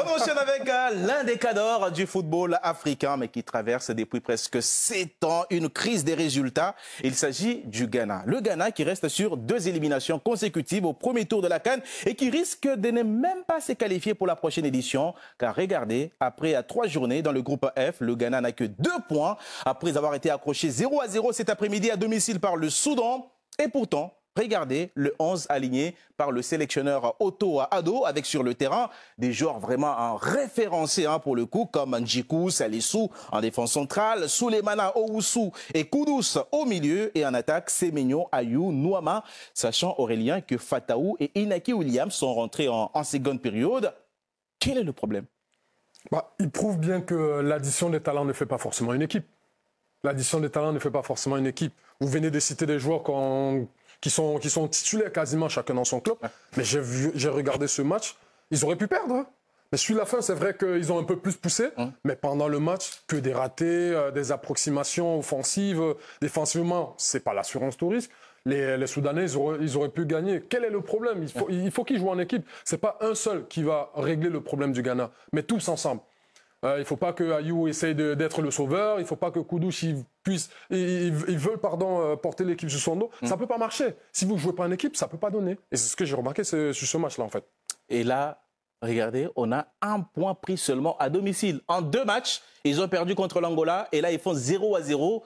On enchaîne avec l'un des cadors du football africain, mais qui traverse depuis presque 7 ans une crise des résultats. Il s'agit du Ghana. Le Ghana qui reste sur 2 éliminations consécutives au premier tour de la CAN et qui risque de ne même pas se qualifier pour la prochaine édition. Car regardez, après 3 journées dans le groupe F, le Ghana n'a que 2 points après avoir été accroché 0-0 cet après-midi à domicile par le Soudan. Et pourtant, regardez le 11 aligné par le sélectionneur Otto Addo, avec sur le terrain des joueurs vraiment référencés pour le coup, comme Ndjikou, Salissou en défense centrale, Souleymana Owusu et Kudus au milieu, et en attaque, Semenyo, Ayou, Nouama, sachant Aurélien que Fataou et Inaki Williams sont rentrés en seconde période. Quel est le problème? Il prouve bien que l'addition des talents ne fait pas forcément une équipe. L'addition des talents ne fait pas forcément une équipe. Vous venez de citer des joueurs qui sont titulaires quasiment chacun dans son club. Mais j'ai regardé ce match, ils auraient pu perdre. Mais sur la fin, c'est vrai qu'ils ont un peu plus poussé. Mais pendant le match, que des ratés, des approximations offensives. Défensivement, c'est pas l'assurance tout risque. Les Soudanais, ils auraient pu gagner. Quel est le problème? Il faut qu'ils jouent en équipe. C'est pas un seul qui va régler le problème du Ghana, mais tous ensemble. Il ne faut pas que Ayou essaye d'être le sauveur. Il ne faut pas que Kudus ils veulent porter l'équipe sur son dos. Ça ne peut pas marcher. Si vous ne jouez pas en équipe, ça ne peut pas donner. Et c'est ce que j'ai remarqué sur ce match-là, en fait. Et là, regardez, on a 1 point pris seulement à domicile. En 2 matchs, ils ont perdu contre l'Angola. Et là, ils font 0-0.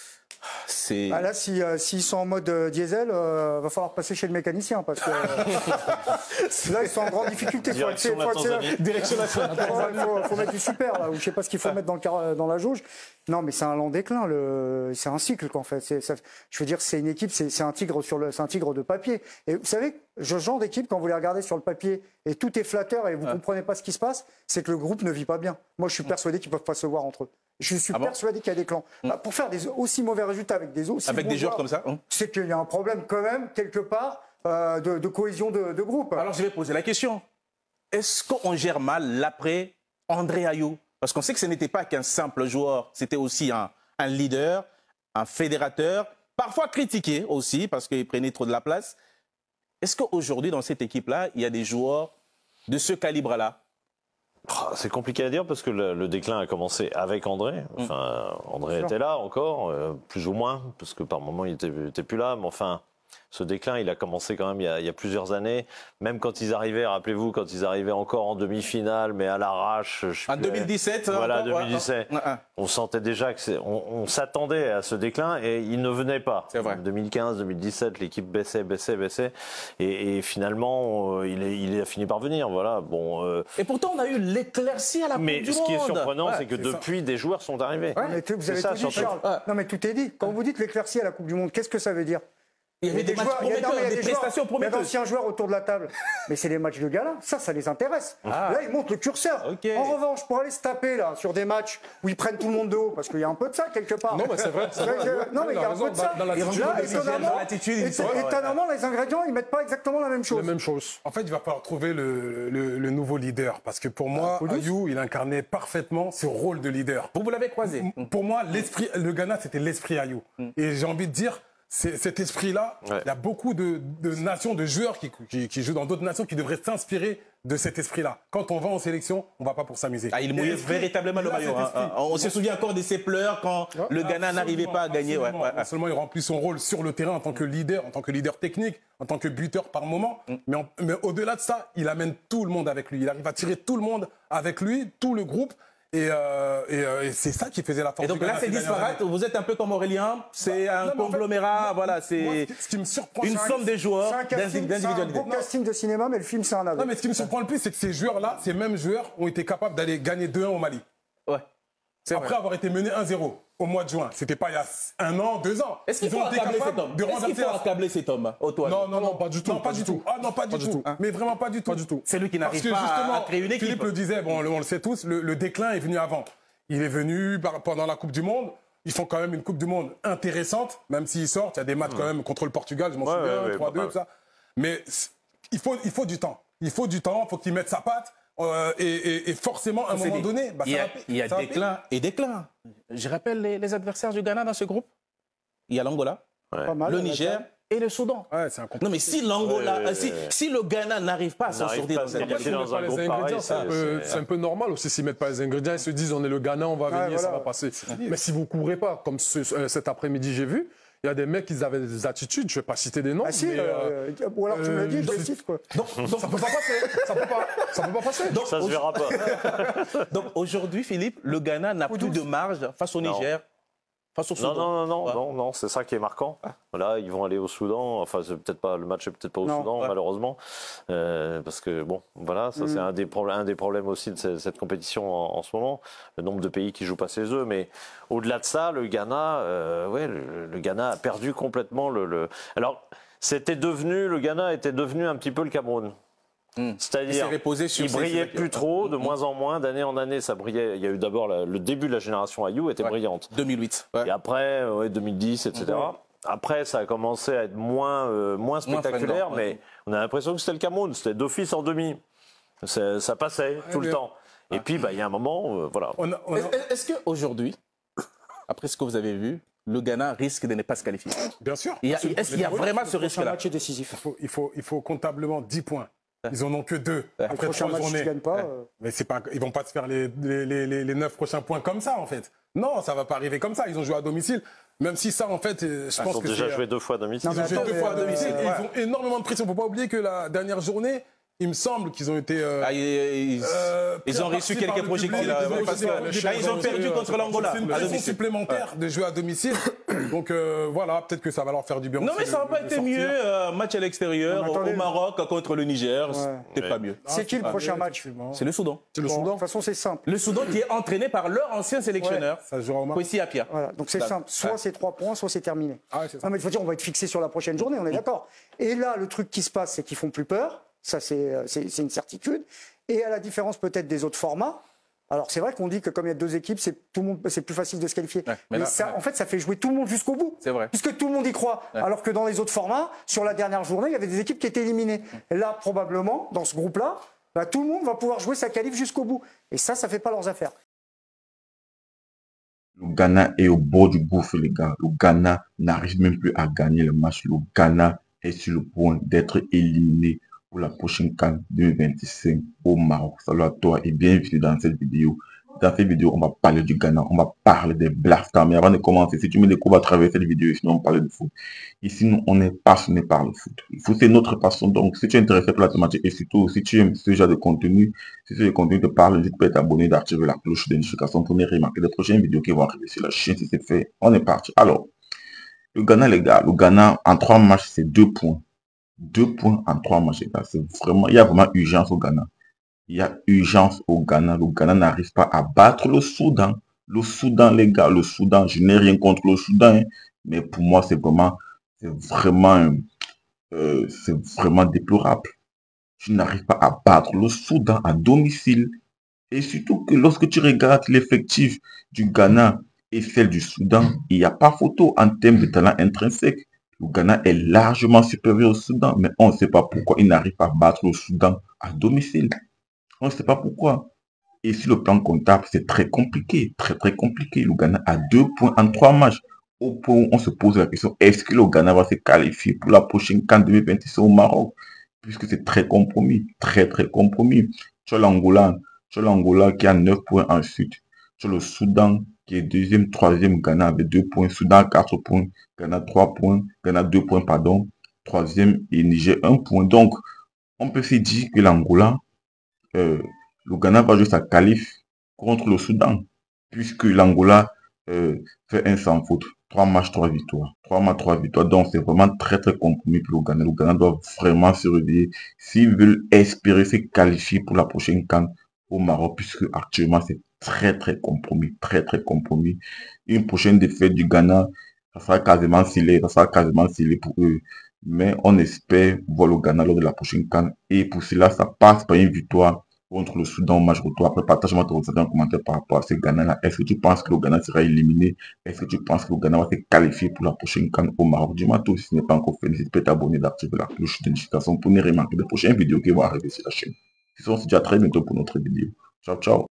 Là, s'ils sont en mode diesel, va falloir passer chez le mécanicien parce que là, ils sont en grande difficulté. Direction nationale. Il faut mettre du super, là, ou je ne sais pas ce qu'il faut mettre dans la jauge. Non, mais c'est un lent déclin. C'est un cycle, qu'en fait. Je veux dire, c'est une équipe, c'est un tigre c'est un tigre de papier. Et vous savez, ce genre d'équipe, quand vous les regardez sur le papier et tout est flatteur et vous ne comprenez pas ce qui se passe, c'est que le groupe ne vit pas bien. Moi, je suis persuadé qu'ils ne peuvent pas se voir entre eux. Je suis persuadé qu'il y a des clans. Pour faire des aussi mauvais résultats avec des joueurs comme ça, c'est qu'il y a un problème quand même, quelque part, de cohésion de groupe. Alors, je vais poser la question. Est-ce qu'on gère mal l'après André Ayou? Parce qu'on sait que ce n'était pas qu'un simple joueur, c'était aussi un leader, un fédérateur, parfois critiqué aussi parce qu'il prenait trop de la place. Est-ce qu'aujourd'hui, dans cette équipe-là, il y a des joueurs de ce calibre-là? C'est compliqué à dire parce que le déclin a commencé avec André. Enfin, André était là encore, plus ou moins, parce que par moment il était plus là. Mais enfin, ce déclin, il a commencé quand même il y a plusieurs années. Même quand ils arrivaient, rappelez-vous, quand ils arrivaient encore en demi-finale, mais à l'arrache. En 2017. Voilà, 2017. On sentait déjà que on s'attendait à ce déclin et il ne venait pas. C'est vrai. En 2015, 2017, l'équipe baissait. Et finalement, il a fini par venir. Voilà. Bon. Et pourtant, on a eu l'éclaircie à la Coupe du Monde. Mais ce qui est surprenant, c'est que depuis, des joueurs sont arrivés. Mais vous avez tout dit, Charles. Non, mais tout est dit. Quand vous dites l'éclaircie à la Coupe du Monde, qu'est-ce que ça veut dire? Il y avait des matchs prometteurs, des prestations prometteuses. Il y a d'anciens joueurs autour de la table. Mais c'est les matchs de gala, ça les intéresse. Là, ils montent le curseur. En revanche, pour aller se taper là, sur des matchs où ils prennent tout le monde de haut, parce qu'il y a un peu de ça quelque part. Non, mais c'est vrai. Non, mais il y a un peu de ça. Étonnamment, les ingrédients, ils ne mettent pas exactement la même chose. La même chose. En fait, il va falloir trouver le nouveau leader. Parce que pour moi, Ayou, il incarnait parfaitement ce rôle de leader. Vous l'avez croisé. Pour moi, le Ghana, c'était l'esprit Ayou. Et j'ai envie de dire, cet esprit-là, il y a beaucoup de nations, de joueurs qui jouent dans d'autres nations qui devraient s'inspirer de cet esprit-là. Quand on va en sélection, on ne va pas pour s'amuser. Il mouillait véritablement le maillot. On se souvient encore de ses pleurs quand le Ghana n'arrivait pas à gagner. Non seulement il remplit son rôle sur le terrain en tant que leader technique, en tant que buteur par moment, mais au-delà de ça, il amène tout le monde avec lui. Il arrive à tirer tout le monde avec lui, tout le groupe. Et c'est ça qui faisait la force. Et donc là, c'est disparate. Vous êtes un peu comme Aurélien. C'est un conglomérat. En fait, voilà, c'est une somme de joueurs, d'individualités. C'est un beau casting de cinéma, mais le film, c'est un aveu. Non, mais ce qui me surprend le plus, c'est que ces joueurs-là, ces mêmes joueurs, ont été capables d'aller gagner 2-1 au Mali. Ouais. Après avoir été menés 1-0 au mois de juin. C'était pas il y a 1 an, 2 ans. Est-ce qu'il faut accabler cet homme? Non, pas du tout. Pas du tout. Ah non, pas du tout. Mais vraiment pas du tout. C'est lui qui n'arrive pas à créer une équipe. Philippe le disait, bon, on le sait tous, le déclin est venu avant. Il est venu pendant la Coupe du Monde. Ils font quand même une Coupe du Monde intéressante, même s'ils sortent. Il y a des matchs quand même contre le Portugal, je m'en souviens, 3-2, tout ça. Mais il faut du temps. Il faut qu'il mette sa patte. Et forcément, à un moment donné, il y a déclin et déclin. Je rappelle les adversaires du Ghana dans ce groupe. Il y a l'Angola, le Niger et le Soudan. Ouais, c'est un Non, mais si l'Angola, si le Ghana n'arrive pas à s'en sortir dans cette qualifier dans un groupe pareil, c'est un peu normal aussi s'ils mettent pas les ingrédients. Ils se disent on est le Ghana, on va venir, ça va passer. Mais si vous courez pas, comme cet après-midi j'ai vu, il y a des mecs qui avaient des attitudes, je vais pas citer des noms. Ah si, ou alors tu me l'as dit, je le cite quoi. Donc ça peut pas passer. Ça peut pas passer. Donc, ça se verra pas. Donc aujourd'hui, Philippe, le Ghana n'a plus de marge face au Niger. Face au Soudan. Non, c'est ça qui est marquant. Là, ils vont aller au Soudan. Enfin, c'est peut-être pas le match, est peut-être pas au Soudan, malheureusement, parce que bon, voilà, ça c'est un des problèmes aussi de cette compétition en ce moment, le nombre de pays qui jouent pas ses œufs. Mais au-delà de ça, le Ghana, le Ghana a perdu complètement Alors, le Ghana était devenu un petit peu le Cameroun. C'est-à-dire, il brillait plus trop, de moins en moins, d'année en année, ça brillait. Il y a eu d'abord le début de la génération Ayou était brillante. 2008. Et après, 2010, etc. Après, ça a commencé à être moins spectaculaire, mais on a l'impression que c'était le Cameroun, c'était d'office en demi. Ça passait tout le temps. Et puis, il y a un moment, voilà. Est-ce qu'aujourd'hui, après ce que vous avez vu, le Ghana risque de ne pas se qualifier? Bien sûr. Est-ce qu'il y a vraiment ce risque-là? match est décisif. Il faut comptablement 10 points. Ils en ont que 2. Après 3 matchs, tu ne gagnes pas. Mais c'est pas, ils vont pas se faire les 9 prochains points comme ça, en fait. Non, ça va pas arriver comme ça. Ils ont joué à domicile. Même si ça, en fait, je pense que ils ont déjà joué 2 fois à domicile. Ils ont joué 2 fois à domicile et ils ont énormément de pression. Faut pas oublier que la dernière journée, il me semble qu'ils ont été... ils ont reçu quelques projectiles. Ils ont perdu contre l'Angola. C'est une pression supplémentaire de jouer à domicile. Donc voilà, peut-être que ça va leur faire du bien. Non, mais ça n'a pas été mieux. Match à l'extérieur, au Maroc contre le Niger. C'était pas mieux. C'est qui le prochain match? C'est le Soudan. C'est le Soudan. De toute façon, c'est simple. Le Soudan qui est entraîné par leur ancien sélectionneur, Kwesi Appiah. Voilà, donc c'est simple. Soit c'est 3 points, soit c'est terminé. Non, mais il faut dire, on va être fixé sur la prochaine journée, on est d'accord. Et là, le truc qui se passe, c'est qu'ils font plus peur. Ça, c'est une certitude. Et à la différence peut-être des autres formats, alors c'est vrai qu'on dit que comme il y a 2 équipes, c'est plus facile de se qualifier. Mais là, en fait, ça fait jouer tout le monde jusqu'au bout. C'est vrai. Puisque tout le monde y croit. Alors que dans les autres formats, sur la dernière journée, il y avait des équipes qui étaient éliminées. Et là, probablement, dans ce groupe-là, tout le monde va pouvoir jouer sa qualif jusqu'au bout. Et ça fait pas leurs affaires. Le Ghana est au bord du gouffre, les gars. Le Ghana n'arrive même plus à gagner le match. Le Ghana est sur le point d'être éliminé pour la prochaine CAN 2025 au Maroc. Salut à toi et bienvenue dans cette vidéo. Dans cette vidéo, on va parler du Ghana, on va parler des Black. Mais avant de commencer, si tu me découvres à travers cette vidéo, sinon on parle de foot. Ici, nous, on est passionné par le foot. Le foot, c'est notre passion. Donc, si tu es intéressé par la thématique et surtout, si tu aimes ce genre de contenu, si ce contenu te parle, n'hésite pas à t'abonner, d'activer la cloche de notification pour ne remarquer les prochaines vidéos qui vont arriver sur la chaîne. Si c'est fait, on est parti. Alors, le Ghana, les gars, le Ghana, en 3 matchs, c'est 2 points. 2 points en 3 matchs. C'est vraiment, il y a vraiment urgence au Ghana. Il y a urgence au Ghana. Le Ghana n'arrive pas à battre le Soudan. Le Soudan, les gars, le Soudan, je n'ai rien contre le Soudan. Mais pour moi, c'est vraiment déplorable. Je n'arrive pas à battre le Soudan à domicile. Et surtout que lorsque tu regardes l'effectif du Ghana et celle du Soudan, il n'y a pas photo en termes de talent intrinsèque. Le Ghana est largement supérieur au Soudan, mais on ne sait pas pourquoi il n'arrive pas à battre le Soudan à domicile. On ne sait pas pourquoi. Et sur le plan comptable, c'est très compliqué, très très compliqué. Le Ghana a 2 points en 3 matchs. Au point où on se pose la question, est-ce que le Ghana va se qualifier pour la prochaine CAN 2026 au Maroc? Puisque c'est très compromis, très très compromis. Tu as l'Angola qui a 9 points ensuite. Tu as le Soudan qui est 2e, 3e, Ghana avec 2 points, Soudan 4 points, Ghana 3 points, Ghana 2 points, pardon, 3e et Niger 1 point. Donc, on peut se dire que l'Angola, le Ghana va jouer sa qualif contre le Soudan, puisque l'Angola fait un sans faute. 3 matchs, 3 victoires. 3 matchs, 3 victoires. Donc, c'est vraiment très, très compromis pour le Ghana. Le Ghana doit vraiment se réveiller s'ils veulent espérer se qualifier pour la prochaine CAN au Maroc, puisque actuellement, c'est très, très compromis. Très, très compromis. Une prochaine défaite du Ghana, ça sera quasiment scellé. Ça sera quasiment scellé pour eux. Mais on espère voir le Ghana lors de la prochaine CAN. Et pour cela, ça passe par une victoire contre le Soudan au match retour. Après, partage-moi ton ressenti en commentaire par rapport à ce Ghana-là. Est-ce que tu penses que le Ghana sera éliminé? Est-ce que tu penses que le Ghana va se qualifier pour la prochaine CAN au Maroc? Dis-moi tout. Si ce n'est pas encore fait, n'hésite pas à t'abonner, d'activer la cloche de notification pour ne remarquer les prochaines vidéos qui vont arriver sur la chaîne. On se dit à très bientôt pour notre vidéo. Ciao, ciao.